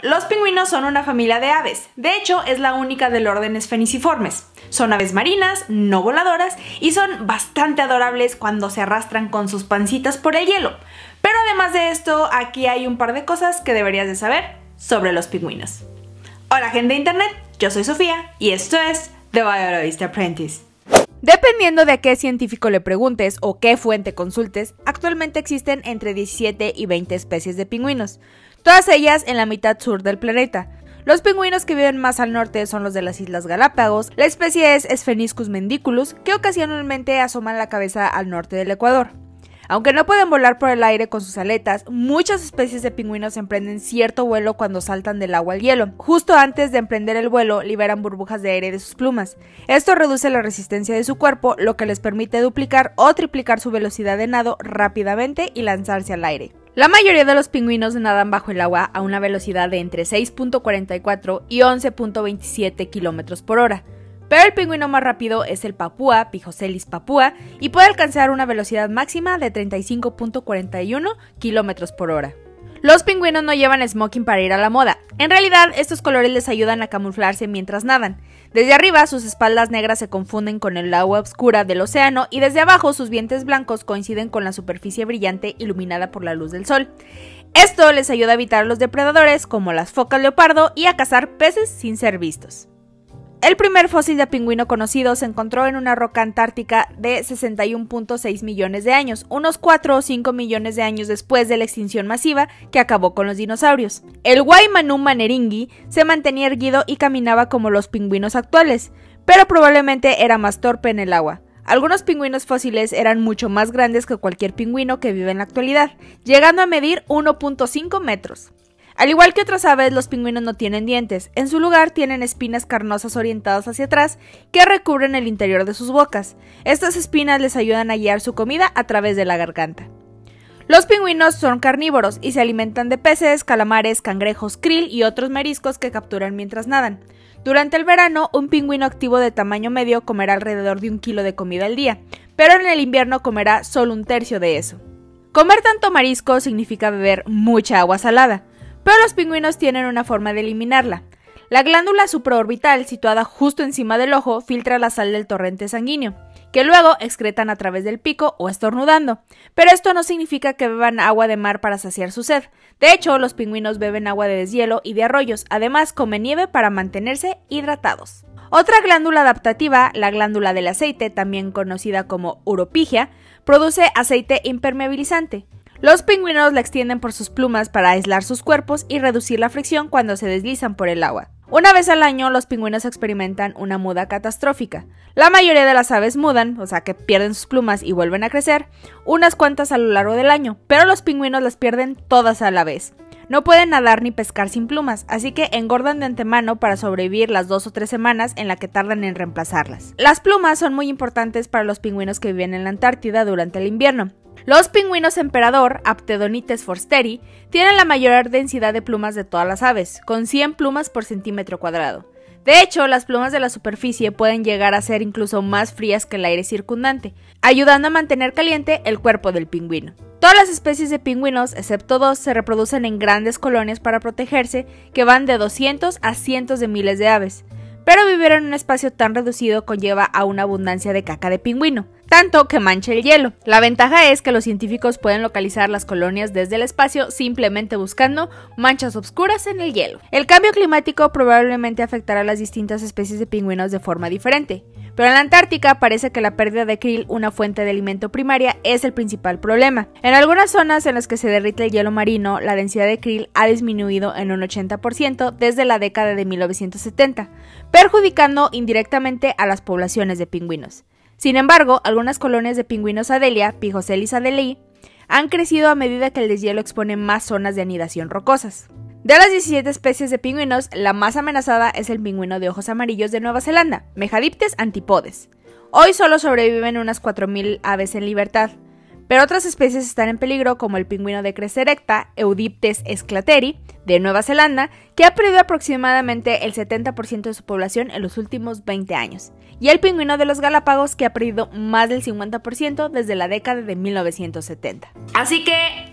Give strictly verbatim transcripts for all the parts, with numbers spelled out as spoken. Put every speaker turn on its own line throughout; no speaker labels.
Los pingüinos son una familia de aves, de hecho es la única del orden Spheniciformes. Son aves marinas, no voladoras y son bastante adorables cuando se arrastran con sus pancitas por el hielo. Pero además de esto, aquí hay un par de cosas que deberías de saber sobre los pingüinos. Hola gente de internet, yo soy Sofía y esto es The Biologist Apprentice. Dependiendo de a qué científico le preguntes o qué fuente consultes, actualmente existen entre diecisiete y veinte especies de pingüinos, todas ellas en la mitad sur del planeta. Los pingüinos que viven más al norte son los de las Islas Galápagos. La especie es Spheniscus mendiculus, que ocasionalmente asoman la cabeza al norte del Ecuador. Aunque no pueden volar por el aire con sus aletas, muchas especies de pingüinos emprenden cierto vuelo cuando saltan del agua al hielo. Justo antes de emprender el vuelo, liberan burbujas de aire de sus plumas. Esto reduce la resistencia de su cuerpo, lo que les permite duplicar o triplicar su velocidad de nado rápidamente y lanzarse al aire. La mayoría de los pingüinos nadan bajo el agua a una velocidad de entre seis punto cuarenta y cuatro y once punto veintisiete kilómetros por hora. Pero el pingüino más rápido es el papúa, Pijoselis papúa, y puede alcanzar una velocidad máxima de treinta y cinco punto cuarenta y uno kilómetros por hora. Los pingüinos no llevan smoking para ir a la moda. En realidad, estos colores les ayudan a camuflarse mientras nadan. Desde arriba, sus espaldas negras se confunden con el agua oscura del océano y desde abajo, sus vientres blancos coinciden con la superficie brillante iluminada por la luz del sol. Esto les ayuda a evitar a los depredadores como las focas leopardo y a cazar peces sin ser vistos. El primer fósil de pingüino conocido se encontró en una roca antártica de sesenta y uno punto seis millones de años, unos cuatro o cinco millones de años después de la extinción masiva que acabó con los dinosaurios. El Waimanum maneringui se mantenía erguido y caminaba como los pingüinos actuales, pero probablemente era más torpe en el agua. Algunos pingüinos fósiles eran mucho más grandes que cualquier pingüino que vive en la actualidad, llegando a medir uno punto cinco metros. Al igual que otras aves, los pingüinos no tienen dientes. En su lugar tienen espinas carnosas orientadas hacia atrás que recubren el interior de sus bocas. Estas espinas les ayudan a guiar su comida a través de la garganta. Los pingüinos son carnívoros y se alimentan de peces, calamares, cangrejos, krill y otros mariscos que capturan mientras nadan. Durante el verano, un pingüino activo de tamaño medio comerá alrededor de un kilo de comida al día, pero en el invierno comerá solo un tercio de eso. Comer tanto marisco significa beber mucha agua salada. Pero los pingüinos tienen una forma de eliminarla. La glándula supraorbital, situada justo encima del ojo, filtra la sal del torrente sanguíneo, que luego excretan a través del pico o estornudando. Pero esto no significa que beban agua de mar para saciar su sed. De hecho, los pingüinos beben agua de deshielo y de arroyos, además comen nieve para mantenerse hidratados. Otra glándula adaptativa, la glándula del aceite, también conocida como uropigia, produce aceite impermeabilizante. Los pingüinos la extienden por sus plumas para aislar sus cuerpos y reducir la fricción cuando se deslizan por el agua. Una vez al año, los pingüinos experimentan una muda catastrófica. La mayoría de las aves mudan, o sea que pierden sus plumas y vuelven a crecer, unas cuantas a lo largo del año, pero los pingüinos las pierden todas a la vez. No pueden nadar ni pescar sin plumas, así que engordan de antemano para sobrevivir las dos o tres semanas en la que tardan en reemplazarlas. Las plumas son muy importantes para los pingüinos que viven en la Antártida durante el invierno. Los pingüinos emperador, Aptodonites forsteri, tienen la mayor densidad de plumas de todas las aves, con cien plumas por centímetro cuadrado. De hecho, las plumas de la superficie pueden llegar a ser incluso más frías que el aire circundante, ayudando a mantener caliente el cuerpo del pingüino. Todas las especies de pingüinos, excepto dos, se reproducen en grandes colonias para protegerse, que van de doscientos a cientos de miles de aves. Pero vivir en un espacio tan reducido conlleva a una abundancia de caca de pingüino, tanto que mancha el hielo. La ventaja es que los científicos pueden localizar las colonias desde el espacio simplemente buscando manchas oscuras en el hielo. El cambio climático probablemente afectará a las distintas especies de pingüinos de forma diferente, pero en la Antártica parece que la pérdida de krill, una fuente de alimento primaria, es el principal problema. En algunas zonas en las que se derrite el hielo marino, la densidad de krill ha disminuido en un ochenta por ciento desde la década de mil novecientos setenta, perjudicando indirectamente a las poblaciones de pingüinos. Sin embargo, algunas colonias de pingüinos Adelia, Pijoselis adelei, han crecido a medida que el deshielo expone más zonas de anidación rocosas. De las diecisiete especies de pingüinos, la más amenazada es el pingüino de ojos amarillos de Nueva Zelanda, Mejadiptes antipodes. Hoy solo sobreviven unas cuatro mil aves en libertad, pero otras especies están en peligro como el pingüino de cresta erecta, Eudiptes esclateri, de Nueva Zelanda, que ha perdido aproximadamente el setenta por ciento de su población en los últimos veinte años, y el pingüino de los Galápagos, que ha perdido más del cincuenta por ciento desde la década de mil novecientos setenta. Así que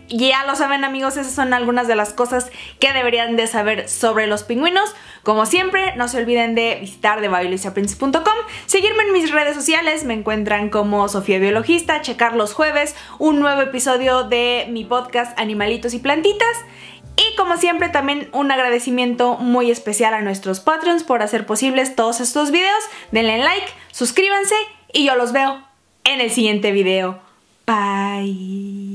ya lo saben, amigos, esas son algunas de las cosas que deberían de saber sobre los pingüinos. Como siempre, no se olviden de visitar de bioluisa prince punto com, seguirme en mis redes sociales, me encuentran como Sofía Biologista, checar los jueves un nuevo episodio de mi podcast Animalitos y Plantitas. Y como siempre, también un agradecimiento muy especial a nuestros Patreons por hacer posibles todos estos videos. Denle like, suscríbanse y yo los veo en el siguiente video. Bye.